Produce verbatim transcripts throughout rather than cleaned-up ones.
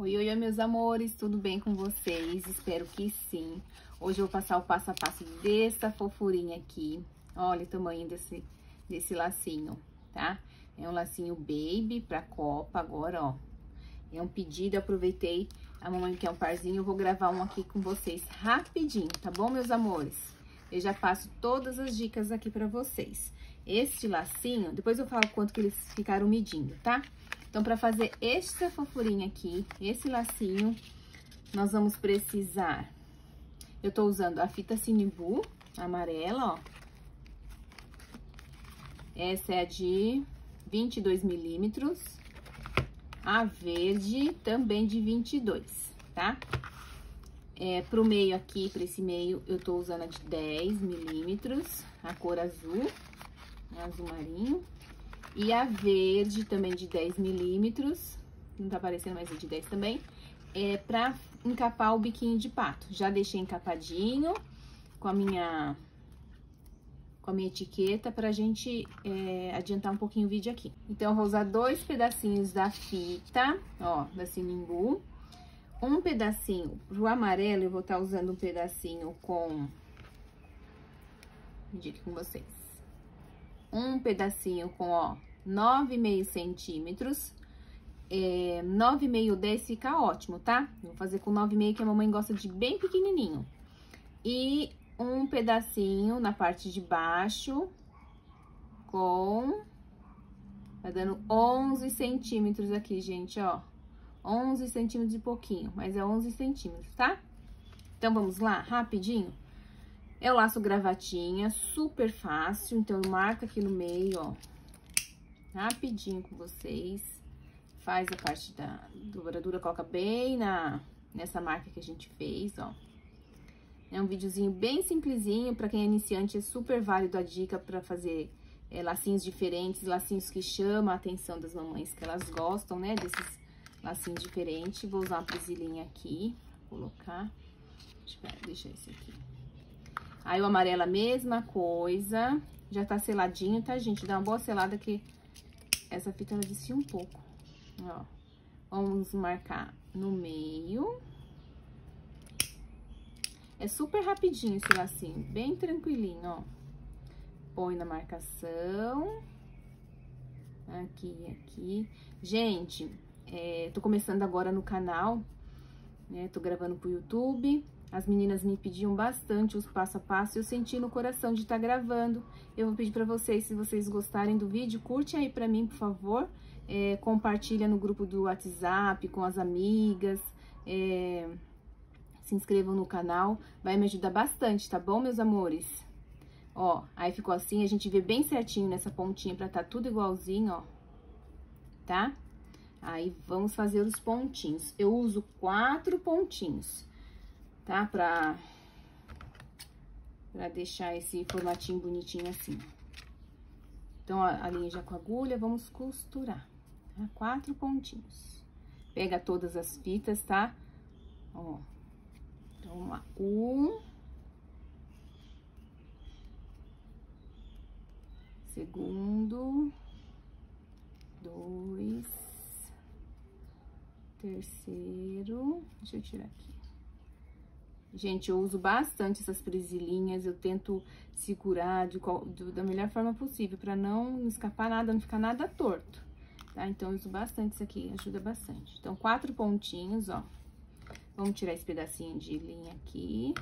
Oi, oi, oi, meus amores, tudo bem com vocês? Espero que sim. Hoje eu vou passar o passo a passo dessa fofurinha aqui. Olha o tamanho desse, desse lacinho, tá? É um lacinho baby pra copa agora, ó. É um pedido, eu aproveitei, a mamãe quer um parzinho, eu vou gravar um aqui com vocês rapidinho, tá bom, meus amores? Eu já passo todas as dicas aqui pra vocês. Este lacinho, depois eu falo quanto que eles ficaram medindo, tá? Então, para fazer esta fofurinha aqui, esse lacinho, nós vamos precisar... Eu tô usando a fita Sinimbu, amarela, ó. Essa é a de vinte e dois milímetros. A verde também de vinte e dois, tá? É, pro meio aqui, pra esse meio, eu tô usando a de dez milímetros, a cor azul, azul marinho. E a verde também de dez milímetros, não tá aparecendo, mas é de dez também, é pra encapar o biquinho de pato. Já deixei encapadinho com a minha, com a minha etiqueta pra gente é, adiantar um pouquinho o vídeo aqui. Então, eu vou usar dois pedacinhos da fita, ó, da Sinimbu. Um pedacinho pro amarelo, eu vou estar usando um pedacinho com... Vou medir aqui com vocês. Um pedacinho com, ó, nove vírgula cinco centímetros. É, nove vírgula cinco, dez fica ótimo, tá? Vou fazer com nove vírgula cinco, que a mamãe gosta de bem pequenininho. E um pedacinho na parte de baixo com... Tá dando onze centímetros aqui, gente, ó. onze centímetros e pouquinho, mas é onze centímetros, tá? Então, vamos lá, rapidinho. É o laço gravatinha, super fácil, então eu marco aqui no meio, ó, rapidinho com vocês. Faz a parte da dobradura, coloca bem na, nessa marca que a gente fez, ó. É um videozinho bem simplesinho, pra quem é iniciante é super válido a dica pra fazer é, lacinhos diferentes, lacinhos que chamam a atenção das mamães, que elas gostam, né, desses lacinhos diferentes. Vou usar uma presilhinha aqui, colocar, deixa eu deixar esse aqui. Aí, o amarelo, a mesma coisa. Já tá seladinho, tá, gente? Dá uma boa selada que essa fita, ela descia um pouco. Ó. Vamos marcar no meio. É super rapidinho esse lacinho, bem tranquilinho, ó. Põe na marcação. Aqui, aqui. Gente, é, tô começando agora no canal, né? Tô gravando pro YouTube. As meninas me pediam bastante os passo a passo, eu senti no coração de estar gravando. Eu vou pedir para vocês, se vocês gostarem do vídeo, curte aí para mim, por favor. É, compartilha no grupo do WhatsApp, com as amigas. É, se inscrevam no canal, vai me ajudar bastante, tá bom, meus amores? Ó, aí ficou assim, a gente vê bem certinho nessa pontinha pra tá tudo igualzinho, ó. Tá? Aí, vamos fazer os pontinhos. Eu uso quatro pontinhos, tá? Pra, pra deixar esse formatinho bonitinho assim. Então, ó, a linha já com a agulha, vamos costurar, tá? Quatro pontinhos. Pega todas as fitas, tá? Ó. Então, vamos lá. Um. Segundo. Dois. Terceiro. Deixa eu tirar aqui. Gente, eu uso bastante essas presilhinhas, eu tento segurar de qual, do, da melhor forma possível, pra não escapar nada, não ficar nada torto, tá? Então, eu uso bastante isso aqui, ajuda bastante. Então, quatro pontinhos, ó. Vamos tirar esse pedacinho de linha aqui.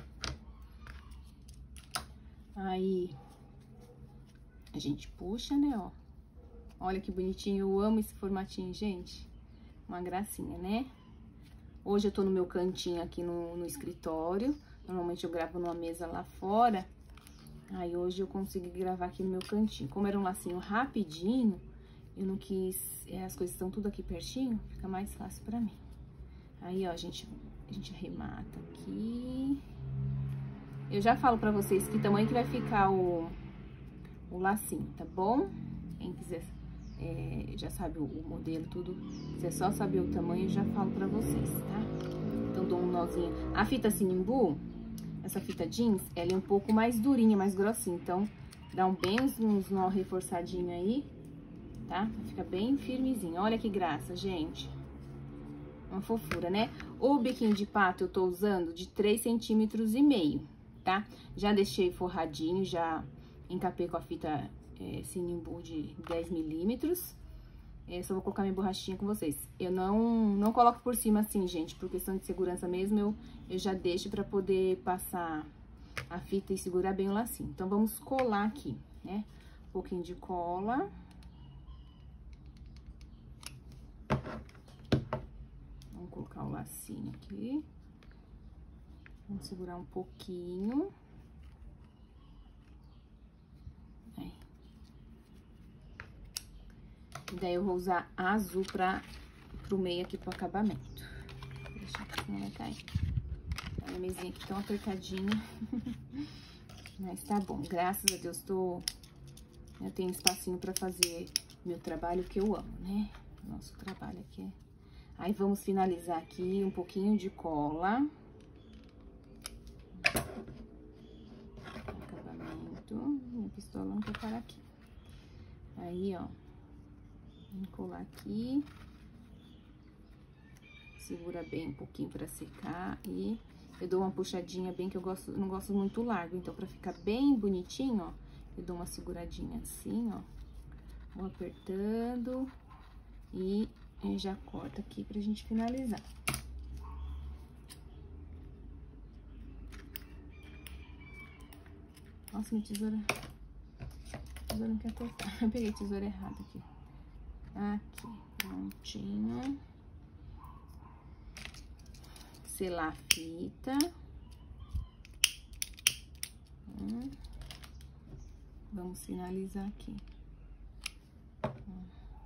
Aí, a gente puxa, né, ó. Olha que bonitinho, eu amo esse formatinho, gente. Uma gracinha, né? Hoje eu tô no meu cantinho aqui no, no escritório. Normalmente eu gravo numa mesa lá fora. Aí hoje eu consegui gravar aqui no meu cantinho. Como era um lacinho rapidinho, eu não quis... É, as coisas estão tudo aqui pertinho, fica mais fácil pra mim. Aí, ó, a gente, a gente arremata aqui. Eu já falo pra vocês que tamanho que vai ficar o, o lacinho, tá bom? Quem quiser... É, já sabe o, o modelo, tudo. Se é só saber o tamanho, eu já falo pra vocês, tá? Então, dou um nozinho. A fita Sinimbu, essa fita jeans, ela é um pouco mais durinha, mais grossinha. Então, dá um bem uns, uns nó reforçadinho aí, tá? Fica bem firmezinho. Olha que graça, gente. Uma fofura, né? O biquinho de pato eu tô usando de três centímetros e meio, tá? Já deixei forradinho, já encapei com a fita é, Sinimbu de dez milímetros. É, só vou colocar minha borrachinha com vocês. Eu não, não coloco por cima assim, gente, por questão de segurança mesmo, eu, eu já deixo pra poder passar a fita e segurar bem o lacinho. Então, vamos colar aqui, né? Um pouquinho de cola. Vamos colocar o lacinho aqui. Vamos segurar um pouquinho. Aí. E daí, eu vou usar azul pra, pro meio aqui, pro acabamento. Deixa aqui, senão vai cair. A mesinha aqui tão apertadinha. Mas tá bom, graças a Deus, tô... eu tenho espacinho pra fazer meu trabalho que eu amo, né? Nosso trabalho aqui é... Aí, vamos finalizar aqui um pouquinho de cola. Acabamento. Minha pistola não quer parar aqui. Aí, ó. Vamos colar aqui. Segura bem um pouquinho pra secar e eu dou uma puxadinha bem, que eu gosto, não gosto muito largo. Então, pra ficar bem bonitinho, ó, eu dou uma seguradinha assim, ó. Vou apertando e já corto aqui pra gente finalizar. Nossa, minha tesoura... A tesoura não quer cortar. Eu peguei a tesoura errada aqui. Aqui, prontinho. Selar a fita. Hum. Vamos finalizar aqui. Hum.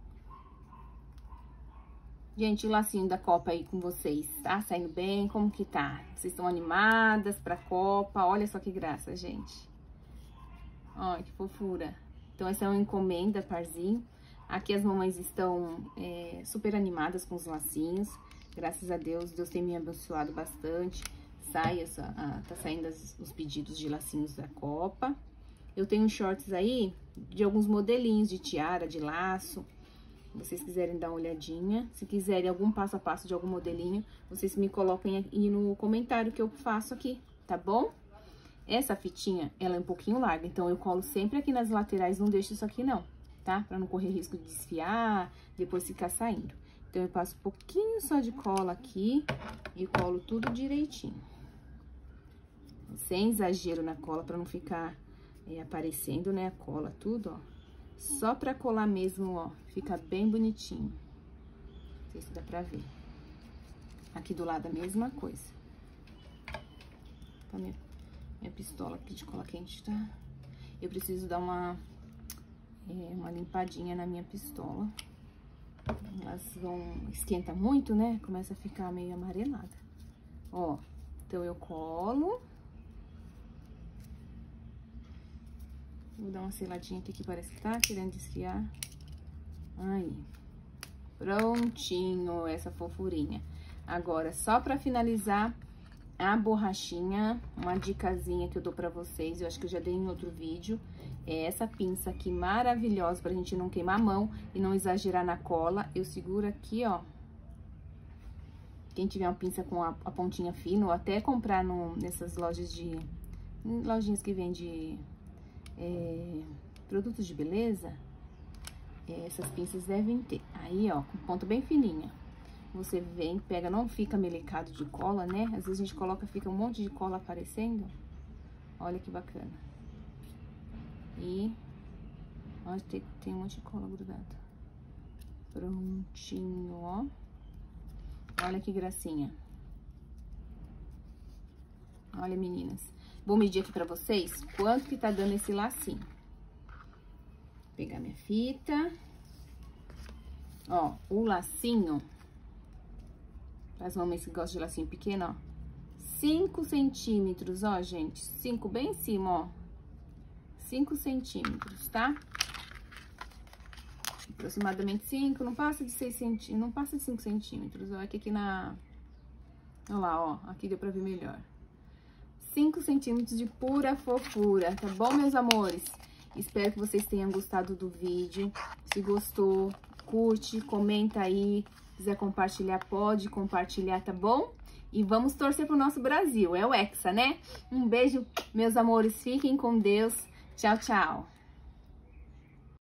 Gente, o lacinho da Copa aí com vocês, tá saindo bem? Como que tá? Vocês estão animadas pra Copa? Olha só que graça, gente. Olha que fofura. Então, essa é uma encomenda, parzinho. Aqui as mamães estão é, super animadas com os lacinhos. Graças a Deus, Deus tem me abençoado bastante. Sai essa, ah, tá saindo as, os pedidos de lacinhos da Copa. Eu tenho shorts aí de alguns modelinhos de tiara, de laço. Se vocês quiserem dar uma olhadinha. Se quiserem algum passo a passo de algum modelinho, vocês me coloquem aí no comentário que eu faço aqui, tá bom? Essa fitinha, ela é um pouquinho larga, então eu colo sempre aqui nas laterais, não deixo isso aqui não, tá? Pra não correr risco de desfiar, depois ficar saindo. Então, eu passo um pouquinho só de cola aqui e colo tudo direitinho. Sem exagero na cola, pra não ficar é, aparecendo, né, a cola, tudo, ó. Só pra colar mesmo, ó, fica bem bonitinho. Não sei se dá pra ver. Aqui do lado a mesma coisa. Tá, minha, minha pistola aqui de cola quente, tá? Eu preciso dar uma, é, uma limpadinha na minha pistola. Elas vão... esquenta muito, né? Começa a ficar meio amarelada. Ó, então eu colo. Vou dar uma seladinha aqui que parece que tá querendo desfiar. Aí. Prontinho essa fofurinha. Agora, só pra finalizar a borrachinha, uma dicasinha que eu dou pra vocês, eu acho que eu já dei em outro vídeo, é essa pinça aqui maravilhosa pra gente não queimar a mão e não exagerar na cola. Eu seguro aqui, ó. Quem tiver uma pinça com a, a pontinha fina, ou até comprar no, nessas lojas de... lojinhas que vende é, produtos de beleza, é, essas pinças devem ter. Aí, ó, com ponta bem fininha. Você vem, pega, não fica melecado de cola, né? Às vezes a gente coloca, fica um monte de cola aparecendo. Olha que bacana. E, ó, tem, tem um monte de cola grudada. Prontinho, ó. Olha que gracinha. Olha, meninas. Vou medir aqui pra vocês quanto que tá dando esse lacinho. Vou pegar minha fita. Ó, o lacinho... Para as mamães que gostam de lacinho pequeno, ó. cinco centímetros, ó, gente. cinco bem em cima, ó. cinco centímetros, tá? Aproximadamente cinco, não passa de seis centímetros, não passa de cinco centímetros, ó. Aqui, aqui na... Olha lá, ó. Aqui deu pra ver melhor. cinco centímetros de pura fofura, tá bom, meus amores? Espero que vocês tenham gostado do vídeo. Se gostou, curte, comenta aí. quiser compartilhar, pode compartilhar, tá bom? E vamos torcer pro nosso Brasil, é o Hexa, né? Um beijo, meus amores, fiquem com Deus. Tchau, tchau.